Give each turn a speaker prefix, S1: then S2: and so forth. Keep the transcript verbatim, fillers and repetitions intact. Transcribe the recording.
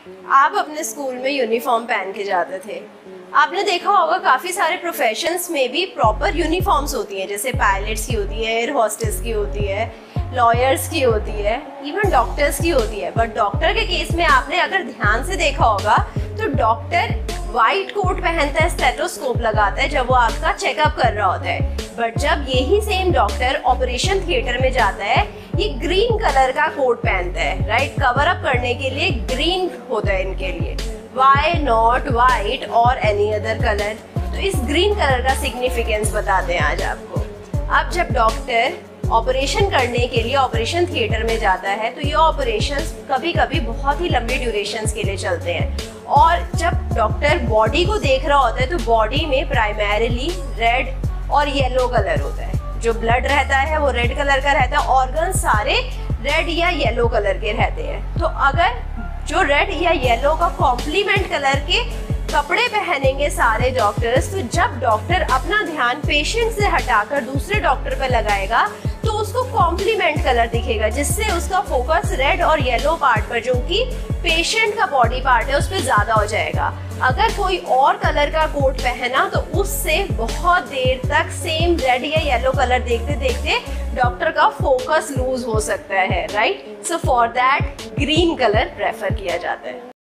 S1: आप अपने स्कूल में यूनिफॉर्म पहन के जाते थे। आपने देखा होगा काफ़ी सारे प्रोफेशंस में भी प्रॉपर यूनिफॉर्म्स होती हैं, जैसे पायलट्स की होती है, एयर हॉस्टेस की होती है, लॉयर्स की होती है, इवन डॉक्टर्स की होती है। बट डॉक्टर के केस में आपने अगर ध्यान से देखा होगा तो डॉक्टर वाइट कोट पहनता है, स्टेथोस्कोप लगाता है जब वो आपका चेकअप कर रहा होता है। बट जब यही सेम डॉक्टर ऑपरेशन थिएटर में जाता है, ये ग्रीन कलर का कोट पहनता है, राइट, कवर अप करने के लिए ग्रीन होता है इनके लिए। वाई नॉट वाइट और एनी अदर कलर? तो इस ग्रीन कलर का सिग्निफिकेंस बताते हैं आज आपको। अब जब डॉक्टर ऑपरेशन करने के लिए ऑपरेशन थिएटर में जाता है तो ये ऑपरेशंस कभी कभी बहुत ही लंबी ड्यूरेशंस के लिए चलते हैं, और जब डॉक्टर बॉडी को देख रहा होता है तो बॉडी में प्राइमरीली रेड और येलो कलर होता है। जो ब्लड रहता है वो रेड कलर का रहता है, ऑर्गन सारे रेड या येलो कलर के रहते हैं। तो अगर जो रेड या येलो का कॉम्प्लीमेंट कलर के कपड़े पहनेंगे सारे डॉक्टर्स, तो जब डॉक्टर अपना ध्यान पेशेंट से हटाकर दूसरे डॉक्टर पर लगाएगा तो उसको कॉम्प्लीमेंट कलर दिखेगा, जिससे उसका फोकस रेड और येलो पार्ट पर, जो कि पेशेंट का बॉडी पार्ट है, उस पर ज्यादा हो जाएगा। अगर कोई और कलर का कोट पहना तो उससे बहुत देर तक सेम रेड या येलो कलर देखते देखते डॉक्टर का फोकस लूज हो सकता है, right. So for that green colour prefer किया जाता है।